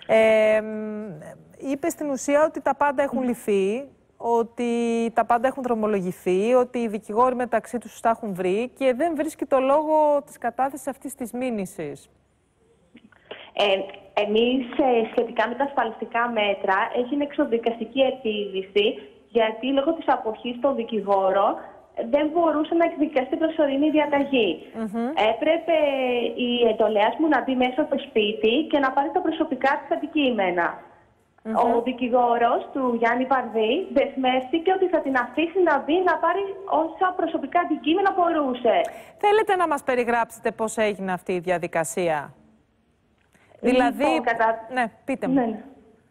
Είπε στην ουσία ότι τα πάντα έχουν λυθεί, ότι τα πάντα έχουν δρομολογηθεί, ότι οι δικηγόροι μεταξύ τους τα έχουν βρει και δεν βρίσκει το λόγο της κατάθεσης αυτής της μήνυσης. Εμείς σχετικά με τα ασφαλιστικά μέτρα έγινε εξοδικαστική επίδυση, γιατί λόγω της αποχής των δικηγόρων δεν μπορούσε να εκδικαστεί προσωρινή διαταγή. Έπρεπε η εντολέας μου να μπει μέσα στο σπίτι και να πάρει τα προσωπικά της αντικείμενα. Ο δικηγόρος του Γιάννη Βαρδί δεσμεύτηκε ότι θα την αφήσει να μπει να πάρει όσα προσωπικά αντικείμενα μπορούσε. Θέλετε να μας περιγράψετε πώς έγινε αυτή η διαδικασία? Δηλαδή, ναι, πείτε μου. Ναι.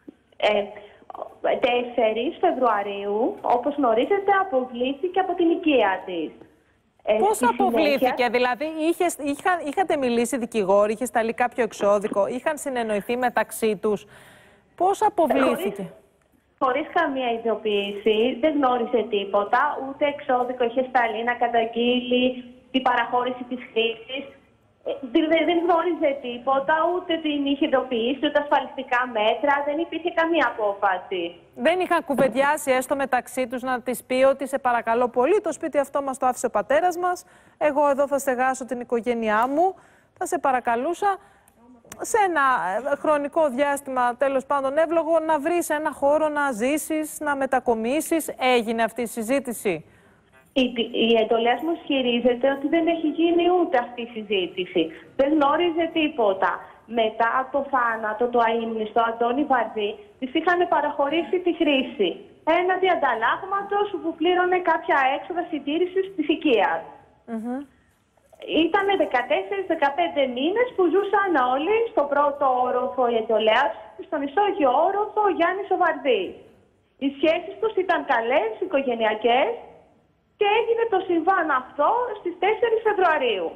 4 Φεβρουαρίου, όπως γνωρίζετε, αποβλήθηκε από την οικία της. Πώς αποβλήθηκε, δηλαδή είχατε μιλήσει δικηγόροι, είχε σταλεί κάποιο εξώδικο, είχαν συνεννοηθεί μεταξύ τους? Πώς αποβλήθηκε? Χωρίς καμία ειδοποίηση, δεν γνώριζε τίποτα, ούτε εξώδικο είχε σταλεί να καταγγείλει την παραχώρηση της χρήσης. Δεν γνώριζε τίποτα, ούτε την είχε ειδοποιήσει, ούτε ασφαλιστικά μέτρα, δεν υπήρχε καμία απόφαση. Δεν είχαν κουβεντιάσει έστω μεταξύ τους να της πει ότι σε παρακαλώ πολύ, το σπίτι αυτό μας το άφησε ο πατέρας μας, εγώ εδώ θα στεγάσω την οικογένειά μου, θα σε παρακαλούσα σε ένα χρονικό διάστημα, τέλος πάντων εύλογο, να βρεις ένα χώρο να ζήσεις, να μετακομίσεις? Έγινε αυτή η συζήτηση? Η εντολέας μου ισχυρίζεται ότι δεν έχει γίνει ούτε αυτή η συζήτηση. Δεν γνώριζε τίποτα. Μετά από το θάνατο του αείμνηστου Αντώνη Βαρδί, της είχαν παραχωρήσει τη χρήση έναντι ανταλλάγματος που πλήρωνε κάποια έξοδα συντήρησης της οικίας. Ήτανε 14-15 μήνες που ζούσαν όλοι στο πρώτο όροφο η εντολέας, στον ισόγειο όροφο ο Γιάννης ο Βαρδής. Οι σχέσεις τους ήταν καλές, οικογενειακές, και έγινε το συμβάν αυτό στις 4 Φεβρουαρίου.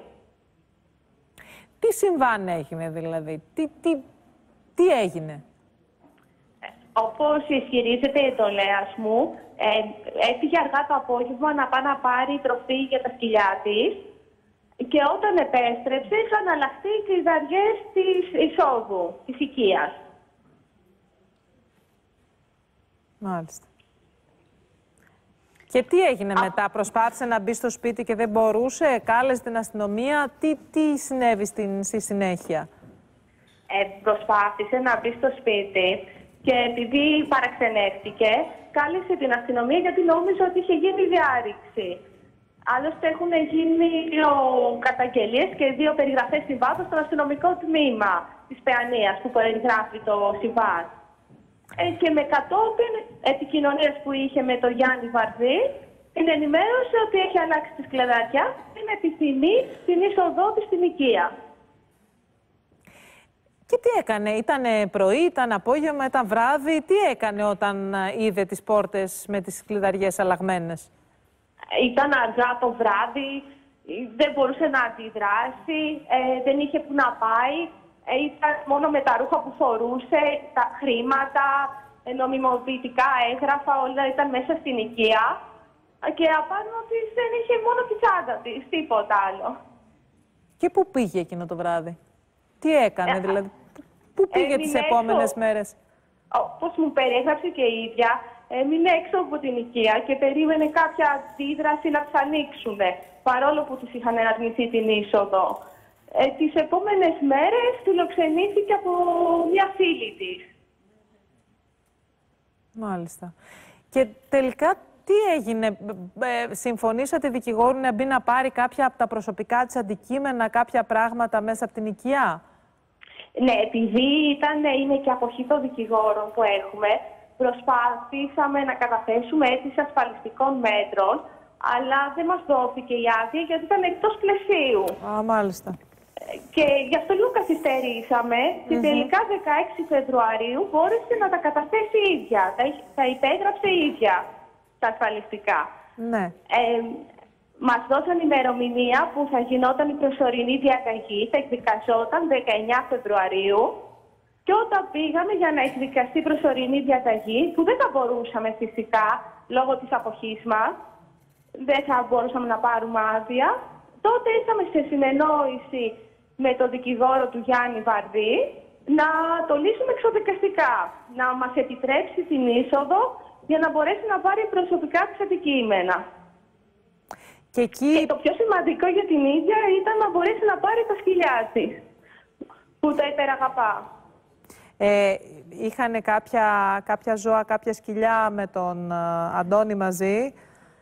Τι συμβάν έγινε δηλαδή, τι έγινε? Όπως ισχυρίζεται η εντολέας μου, έφυγε αργά το απόγευμα να πάει να πάρει τροφή για τα σκυλιά της και όταν επέστρεψε είχαν αλλάχθει οι κλειδαριές της εισόδου, της οικίας. Μάλιστα. Και τι έγινε μετά, προσπάθησε να μπει στο σπίτι και δεν μπορούσε, κάλεσε την αστυνομία, τι συνέβη στη συνέχεια? Προσπάθησε να μπει στο σπίτι και επειδή παραξενεύτηκε, κάλεσε την αστυνομία γιατί νόμιζε ότι είχε γίνει διάρρηξη. Άλλωστε έχουν γίνει 2 καταγγελίες και 2 περιγραφές συμβάντων στο αστυνομικό τμήμα της Παιανίας που περιγράφει το συμβάν. Και με κατόπιν επικοινωνίας που είχε με τον Γιάννη Βαρδί, την ενημέρωσε ότι έχει αλλάξει τις κλειδαριά και επιθυμεί την είσοδό της στην οικία. Και τι έκανε, ήτανε πρωί, ήταν απόγευμα, ήταν βράδυ, τι έκανε όταν είδε τις πόρτες με τις κλειδαριές αλλαγμένες? Ήταν αργά το βράδυ, δεν μπορούσε να αντιδράσει, δεν είχε που να πάει. Ήταν μόνο με τα ρούχα που φορούσε, τα χρήματα, νομιμοποιητικά έγγραφα, όλα ήταν μέσα στην οικία. Και απάνω της δεν είχε μόνο τη τσάντα της, τίποτα άλλο. Και πού πήγε εκείνο το βράδυ? Τι έκανε δηλαδή? Πού πήγε τις επόμενες μέρες? Όπως μου περιέγραψε και η ίδια, έμεινε έξω από την οικία και περίμενε κάποια αντίδραση να τους ανοίξουν, παρόλο που τους είχαν αρνηθεί την είσοδο. Τις επόμενες μέρες φιλοξενήθηκε από μια φίλη της. Μάλιστα. Και τελικά τι έγινε, συμφωνήσατε δικηγόροι να μπει να πάρει κάποια από τα προσωπικά της αντικείμενα, κάποια πράγματα μέσα από την οικία? Ναι, επειδή είναι και αποχή των δικηγόρων που έχουμε, προσπαθήσαμε να καταθέσουμε αίτηση ασφαλιστικών μέτρων, αλλά δεν μας δόθηκε η άδεια γιατί ήταν εκτός πλαισίου. Μάλιστα. Και γι' αυτό λίγο καθυστερήσαμε και τελικά 16 Φεβρουαρίου μπόρεσε να τα καταθέσει η ίδια. Τα υπέγραψε η ίδια τα ασφαλιστικά. Ναι. Μας δώσαν ημερομηνία που θα γινόταν η προσωρινή διαταγή, θα εκδικαζόταν 19 Φεβρουαρίου και όταν πήγαμε για να εκδικαστεί η προσωρινή διαταγή, που δεν θα μπορούσαμε φυσικά λόγω της αποχής μας, δεν θα μπορούσαμε να πάρουμε άδεια, τότε ήρθαμε σε συνεννόηση με τον δικηγόρο του Γιάννη Βαρδί να το λύσουμε εξοδικαστικά. Να μας επιτρέψει την είσοδο για να μπορέσει να πάρει προσωπικά της αντικείμενα. Και το πιο σημαντικό για την ίδια ήταν να μπορέσει να πάρει τα σκυλιά της, που τα υπεραγαπά. Είχαν κάποια ζώα, κάποια σκυλιά με τον Αντώνη μαζί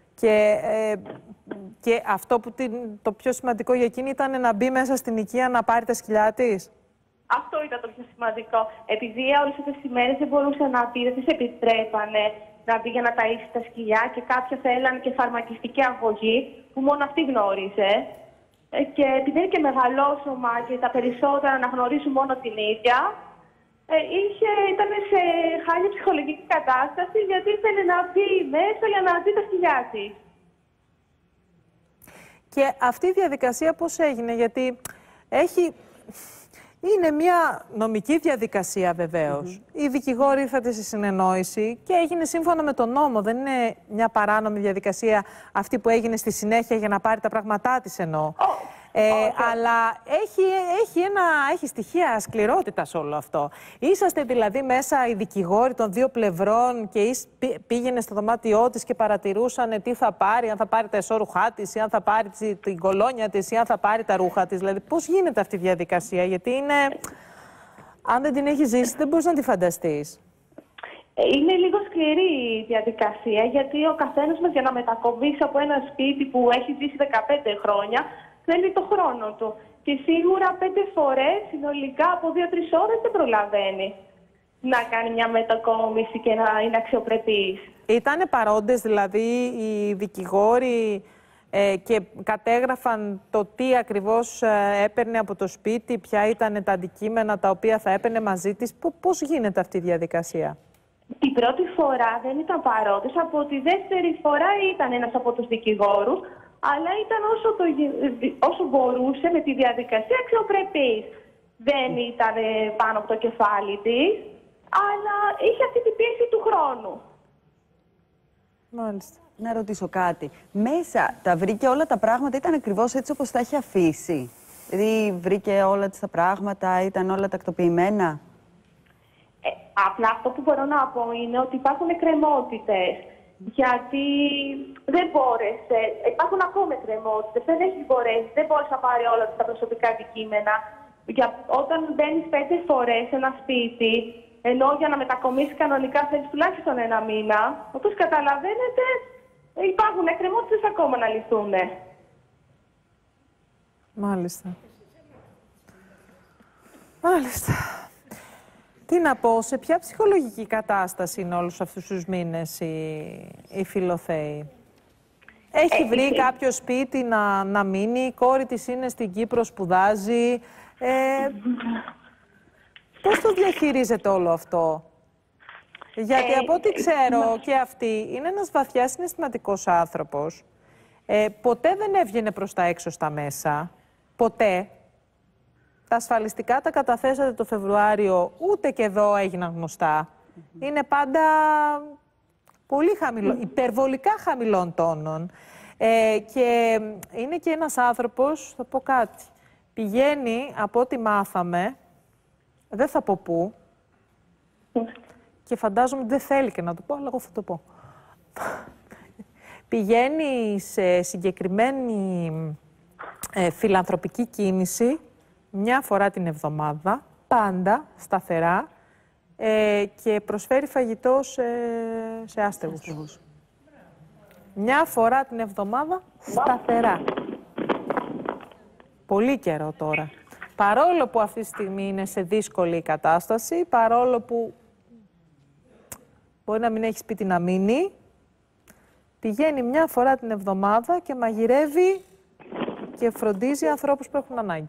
και αυτό που το πιο σημαντικό για εκείνη ήταν να μπει μέσα στην οικία να πάρει τα σκυλιά της. Αυτό ήταν το πιο σημαντικό. Επειδή όλες αυτές τις ημέρες δεν μπορούσε να πει, δεν της επιτρέπανε να μπει για να ταΐσει τα σκυλιά και κάποια θέλανε και φαρμακευτική αγωγή που μόνο αυτή γνώριζε. Και επειδή είναι και μεγαλόσωμα και τα περισσότερα να γνωρίζουν μόνο την ίδια, ήταν σε χάλια ψυχολογική κατάσταση γιατί ήθελε να μπει μέσα για να δει τα σκυλιά της. Και αυτή η διαδικασία πώς έγινε, γιατί είναι μια νομική διαδικασία βεβαίως. Οι δικηγόροι ήρθατε σε συνεννόηση και έγινε σύμφωνα με τον νόμο. Δεν είναι μια παράνομη διαδικασία αυτή που έγινε στη συνέχεια για να πάρει τα πράγματά της εννοώ. Αλλά έχει στοιχεία σκληρότητας όλο αυτό. Είσαστε δηλαδή μέσα οι δικηγόροι των δύο πλευρών και πήγαινε στο δωμάτιό της και παρατηρούσαν τι θα πάρει, αν θα πάρει τα εσώρουχά της, ή αν θα πάρει την κολόνια της, ή αν θα πάρει τα ρούχα της. Δηλαδή πώς γίνεται αυτή η διαδικασία, γιατί αν δεν την έχεις ζήσει δεν μπορείς να τη φανταστείς. Είναι λίγο σκληρή η διαδικασία, γιατί ο καθένας μας για να μετακομίσει από ένα σπίτι που έχει ζήσει 15 χρόνια θέλει το χρόνο του. Και σίγουρα 5 φορές συνολικά από 2-3 ώρες δεν προλαβαίνει να κάνει μια μετακόμιση και να είναι αξιοπρεπής. Ήτανε παρόντες δηλαδή οι δικηγόροι και κατέγραφαν το τι ακριβώς έπαιρνε από το σπίτι, ποια ήταν τα αντικείμενα τα οποία θα έπαιρνε μαζί της. Πώς γίνεται αυτή η διαδικασία? Την πρώτη φορά δεν ήταν παρόντες, από τη δεύτερη φορά ήταν ένας από τους δικηγόρους, αλλά ήταν όσο μπορούσε με τη διαδικασία αξιοπρεπής. Δεν ήταν πάνω από το κεφάλι της, αλλά είχε αυτή την πίεση του χρόνου. Μάλιστα. Να ρωτήσω κάτι. Μέσα τα βρήκε όλα τα πράγματα, ήταν ακριβώς έτσι όπως τα έχει αφήσει? Δηλαδή βρήκε όλα τα πράγματα, ήταν όλα τακτοποιημένα? Απλά αυτό που μπορώ να πω είναι ότι υπάρχουν εκκρεμότητες. Γιατί δεν μπόρεσε, υπάρχουν ακόμα εκκρεμότητες, δεν μπόρεσε να πάρει όλα τα προσωπικά αντικείμενα. Όταν μπαίνεις 5 φορές σε ένα σπίτι, ενώ για να μετακομίσεις κανονικά θέλεις τουλάχιστον 1 μήνα, όπως καταλαβαίνετε, υπάρχουν εκκρεμότητες ακόμα να λυθούν. Μάλιστα. Μάλιστα. Τι να πω, σε ποια ψυχολογική κατάσταση είναι όλους αυτούς τους μήνες η Φιλοθέη? Έχει βρει κάποιο σπίτι να μείνει, η κόρη της είναι στην Κύπρο, σπουδάζει. Πώς το διαχειρίζεται όλο αυτό? Γιατί από ό,τι ξέρω και αυτή είναι ένας βαθιά συναισθηματικός άνθρωπος. Ποτέ δεν έβγαινε προς τα έξω στα μέσα. Ποτέ. Τα ασφαλιστικά τα καταθέσατε το Φεβρουάριο, ούτε και εδώ έγιναν γνωστά. Είναι πάντα πολύ χαμηλό, υπερβολικά χαμηλών τόνων. Και είναι και ένας άνθρωπος, θα πω κάτι, πηγαίνει από ό,τι μάθαμε, δεν θα πω πού, και φαντάζομαι δεν θέλει και να το πω, αλλά εγώ θα το πω. Πηγαίνει σε συγκεκριμένη φιλανθρωπική κίνηση, μια φορά την εβδομάδα, πάντα, σταθερά, και προσφέρει φαγητό σε άστεγους. Μια φορά την εβδομάδα, σταθερά. Πολύ καιρό τώρα. Παρόλο που αυτή τη στιγμή είναι σε δύσκολη κατάσταση, παρόλο που μπορεί να μην έχει σπίτι να μείνει, πηγαίνει μια φορά την εβδομάδα και μαγειρεύει και φροντίζει ανθρώπους που έχουν ανάγκη.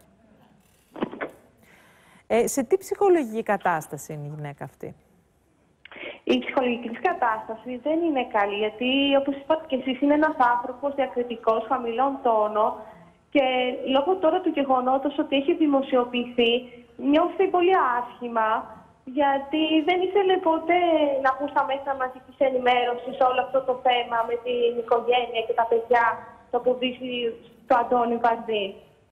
Σε τι ψυχολογική κατάσταση είναι η γυναίκα αυτή? Η ψυχολογική της κατάσταση δεν είναι καλή, γιατί όπως είπατε και εσείς είναι ένας άνθρωπος διακριτικός, χαμηλών τόνων, και λόγω τώρα του γεγονότος ότι έχει δημοσιοποιηθεί, νιώθει πολύ άσχημα, γιατί δεν ήθελε ποτέ να ακούν στα μέσα μαζικής ενημέρωσης όλο αυτό το θέμα με την οικογένεια και τα παιδιά, το που δείχνει το Αντώνη Βαρδί.